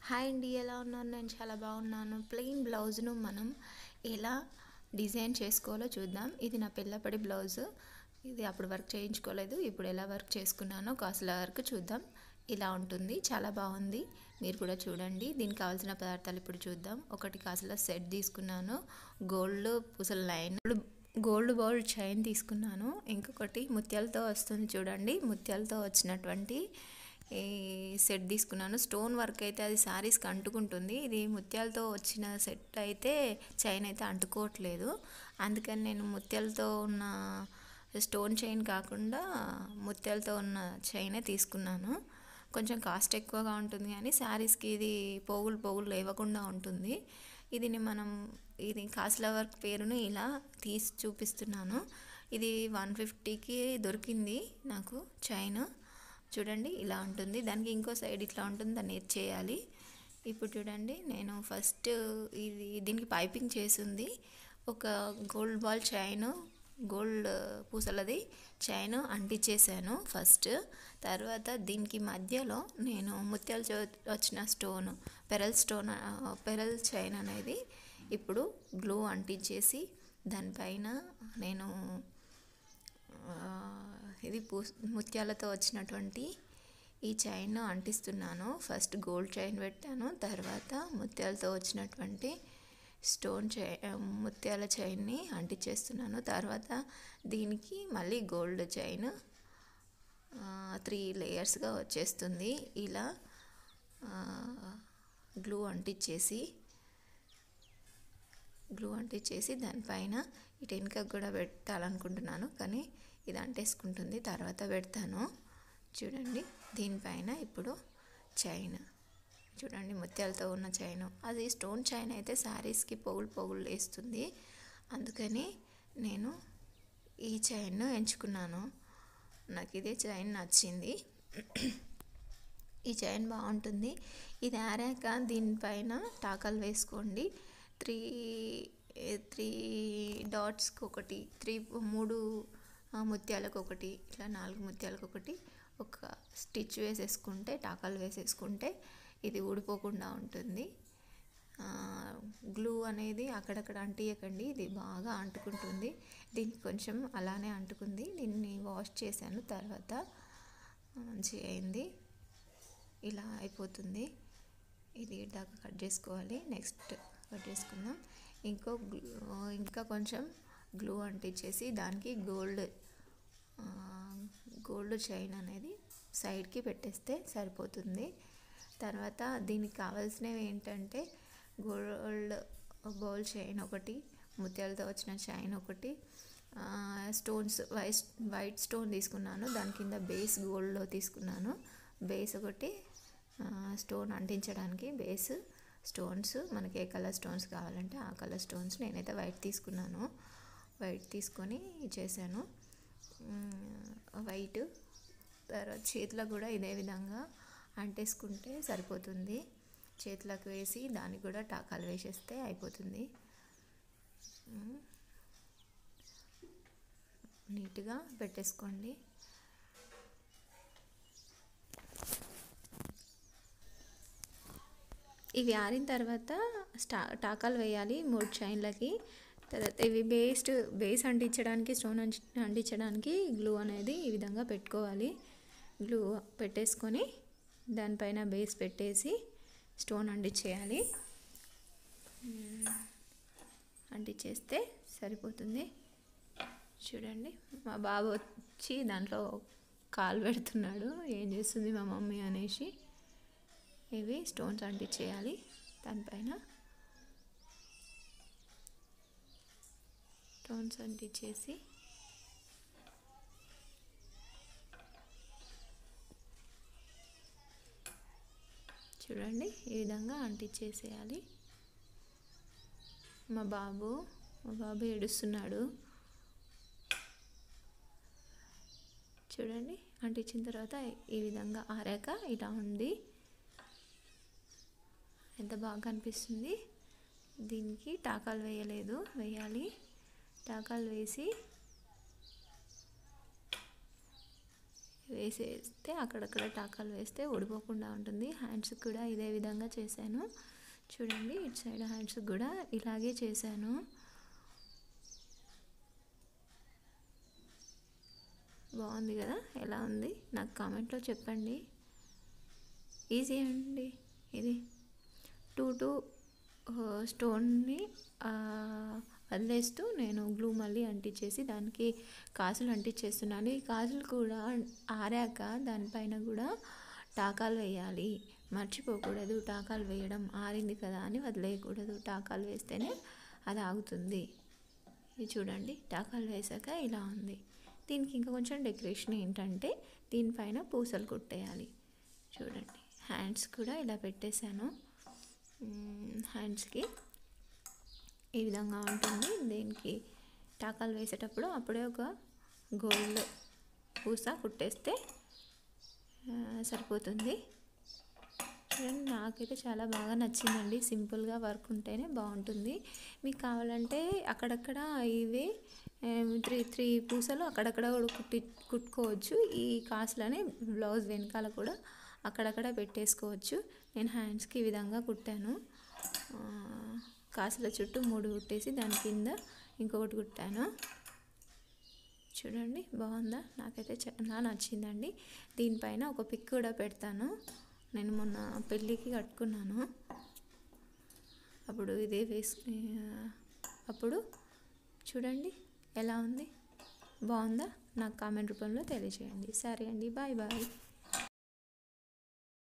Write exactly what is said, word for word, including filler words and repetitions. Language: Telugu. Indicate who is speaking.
Speaker 1: హాయ్ అండి, ఎలా ఉన్నారు? నేను చాలా బాగున్నాను. ప్లెయిన్ బ్లౌజ్ను మనం ఎలా డిజైన్ చేసుకోవాలో చూద్దాం. ఇది నా పిల్లపడి బ్లౌజు. ఇది అప్పుడు వర్క్ చేయించుకోలేదు, ఇప్పుడు ఎలా వర్క్ చేసుకున్నానో కాసుల వర్క్ చూద్దాం. ఇలా ఉంటుంది, చాలా బాగుంది. మీరు కూడా చూడండి. దీనికి కావాల్సిన పదార్థాలు ఇప్పుడు చూద్దాం. ఒకటి కాసుల సెట్ తీసుకున్నాను, గోల్డ్ పూసల లైన్, గోల్డ్ బౌల్ చైన్ తీసుకున్నాను. ఇంకొకటి ముత్యాలతో వస్తుంది చూడండి, ముత్యాలతో వచ్చినటువంటి ఈ సెట్ తీసుకున్నాను. స్టోన్ వర్క్ అయితే అది శారీస్కి అంటుకుంటుంది. ఇది ముత్యాలతో వచ్చిన సెట్ అయితే చైన్ అయితే అంటుకోవట్లేదు. అందుకని నేను ముత్యాలతో ఉన్న స్టోన్ చైన్ కాకుండా ముత్యాలతో ఉన్న చైనే తీసుకున్నాను. కొంచెం కాస్ట్ ఎక్కువగా ఉంటుంది కానీ శారీస్కి ఇది పోగులు పోగులు లేవకుండా ఉంటుంది. ఇదిని మనం ఇది కాసుల వర్క్ పేరును ఇలా తీసి చూపిస్తున్నాను. ఇది వన్ ఫిఫ్టీకి దొరికింది నాకు చైన్. చూడండి, ఇలా ఉంటుంది. దానికి ఇంకో సైడ్ ఇట్లా ఉంటుంది, దాన్ని ఎడ్ చేయాలి. ఇప్పుడు చూడండి, నేను ఫస్ట్ ఇది దీనికి పైపింగ్ చేసింది ఒక గోల్డ్ బాల్ చైన్, గోల్డ్ పూసలది చైన్ అంటించేసాను ఫస్ట్. తర్వాత దీనికి మధ్యలో నేను ముత్యాలు వచ్చిన stone, pearl stone, pearl chain అనేది ఇప్పుడు గ్లూ అంటించేసి దానిపైన నేను ఇది పూ ముత్యాలతో వచ్చినటువంటి ఈ చైన్ అంటిస్తున్నాను. ఫస్ట్ గోల్డ్ చైన్ పెట్టాను, తర్వాత ముత్యాలతో వచ్చినటువంటి స్టోన్ చై ముత్యాల చైన్ని అంటించేస్తున్నాను. తర్వాత దీనికి మళ్ళీ గోల్డ్ చైన్ త్రీ లేయర్స్గా వచ్చేస్తుంది. ఇలా గ్లూ అంటించేసి గ్లూ అంటించేసి దానిపైన ఇటు వెనుక కూడా పెట్టాలనుకుంటున్నాను, కానీ ఇది అంటేసుకుంటుంది, తర్వాత పెడతాను. చూడండి, దీనిపైన ఇప్పుడు చైన్ చూడండి, ముత్యాలతో ఉన్న చైన్. అది స్టోన్ చైన్ అయితే శారీస్కి పొగులు పొగులు వేస్తుంది. అందుకని నేను ఈ చైన్ ఎంచుకున్నాను. నాకు ఇదే చైన్ నచ్చింది. ఈ చైన్ బాగుంటుంది. ఇది ఆరాక దీనిపైన టాకాలు వేసుకోండి. త్రీ త్రీ డాట్స్కి ఒకటి, త్రీ మూడు ముత్యాలకు ఒకటి, ఇట్లా నాలుగు ముత్యాలకు ఒకటి ఒక స్టిచ్ వేసేసుకుంటే, టాకాలు వేసేసుకుంటే ఇది ఊడిపోకుండా ఉంటుంది. గ్లూ అనేది అక్కడక్కడ అంటియకండి, ఇది బాగా అంటుకుంటుంది. దీనికి కొంచెం అలానే అంటుకుంది. దీన్ని వాష్ చేశాను, తర్వాత మంచిగా అయింది. ఇలా అయిపోతుంది. ఇది దాకా కట్ చేసుకోవాలి. నెక్స్ట్ కట్ చేసుకుందాం. ఇంకో ఇంకా కొంచెం గ్లూ అంటించేసి దానికి గోల్డ్ గోల్డ్ చైన్ అనేది సైడ్కి పెట్టేస్తే సరిపోతుంది. తర్వాత దీనికి కావాల్సినవి ఏంటంటే గోల్డ్ బౌల్ చైన్ ఒకటి, ముత్యాలతో వచ్చిన చైన్ ఒకటి, స్టోన్స్ వైట్ వైట్ స్టోన్ తీసుకున్నాను, దాని కింద బేస్ గోల్డ్లో తీసుకున్నాను. బేస్ ఒకటి, స్టోన్ అంటించడానికి బేస్ స్టోన్స్, మనకి ఏ కలర్ స్టోన్స్ కావాలంటే ఆ కలర్ స్టోన్స్. నేనైతే వైట్ తీసుకున్నాను. వైట్ తీసుకొని చేశాను, వైట్. తర్వాత చేతిలో కూడా ఇదే విధంగా అంటేసుకుంటే సరిపోతుంది. చేతులకు వేసి దానికి కూడా టాకాలు వేసేస్తే అయిపోతుంది. నీట్గా పెట్టేసుకోండి. ఇవి ఆరిన తర్వాత స్టా టాకాలు వేయాలి మూడు చైన్లకి. తర్వాత ఇవి బేస్ట్ బేస్ అంటించడానికి, స్టోన్ అంటించడానికి గ్లూ అనేది ఈ విధంగా పెట్టుకోవాలి. గ్లూ పెట్టేసుకొని దానిపైన బేస్ పెట్టేసి స్టోన్ అంటించేయాలి. అంటించేస్తే సరిపోతుంది. చూడండి, మా బాబు వచ్చి దాంట్లో కాలు పెడుతున్నాడు, ఏం చేస్తుంది మా మమ్మీ అనేసి. ఇవి స్టోన్స్ అంటించేయాలి దానిపైన. స్టోన్స్ అంటించేసి చూడండి, ఈ విధంగా అంటించేసేయాలి. మా బాబు మా బాబు ఏడుస్తున్నాడు. చూడండి, అంటించిన తర్వాత ఈ విధంగా ఆరాక ఇలా ఉంది. ఎంత బాగా కనిపిస్తుంది. దీనికి టాకాలు వేయలేదు, వేయాలి. టాకాలు వేసి ఈ వేసేస్తే అక్కడక్కడ టాకాలు వేస్తే ఊడిపోకుండా ఉంటుంది. హ్యాండ్స్ కూడా ఇదే విధంగా చేశాను. చూడండి ఇటు సైడ్ హ్యాండ్స్ కూడా ఇలాగే చేశాను. బాగుంది కదా, ఎలా ఉంది నాకు కామెంట్లో చెప్పండి. ఈజీ అండి ఇది. టూ టూ స్టోన్ని వదిలేస్తూ నేను గ్లూ మళ్ళీ అంటించేసి దానికి కాసులు అంటించేస్తున్నాను. ఈ కాసులు కూడా ఆరాక దానిపైన కూడా టాకాలు వేయాలి, మర్చిపోకూడదు. టాకాలు వేయడం, ఆరింది కదా అని వదిలేయకూడదు. టాకాలు వేస్తేనే అది ఆగుతుంది. ఇది చూడండి, టాకాలు వేసాక ఇలా ఉంది. దీనికి ఇంకా కొంచెం డెకరేషన్ ఏంటంటే దీనిపైన పూసలు కుట్టేయాలి. చూడండి హ్యాండ్స్ కూడా ఇలా పెట్టేశాను. హ్యాండ్స్కి ఈ విధంగా ఉంటుంది. దీనికి టాకాలు వేసేటప్పుడు అప్పుడే ఒక గోల్డ్ పూస కుట్టేస్తే సరిపోతుంది. చూడండి నాకైతే చాలా బాగా నచ్చిందండి. సింపుల్గా వర్క్ ఉంటేనే బాగుంటుంది. మీకు కావాలంటే అక్కడక్కడ ఇవే త్రీ త్రీ పూసలు అక్కడక్కడ కుట్టి కుట్టుకోవచ్చు. ఈ కాసులని బ్లౌజ్ వెనకాల కూడా అక్కడక్కడ పెట్టేసుకోవచ్చు. నేను హ్యాండ్స్కి ఈ విధంగా కుట్టాను. కాసుల చుట్టూ మూడు కుట్టేసి దాని కింద ఇంకొకటి కుట్టాను. చూడండి బాగుందా, నాకైతే చాలా నచ్చిందండి. దీనిపైన ఒక పిక్ కూడా పెడతాను. నేను మొన్న పెళ్ళికి కట్టుకున్నాను, అప్పుడు ఇదే వేసి అప్పుడు చూడండి ఎలా ఉంది, బాగుందా? నాకు కామెంట్ రూపంలో తెలియజేయండి. సరే అండి, బాయ్ బాయ్.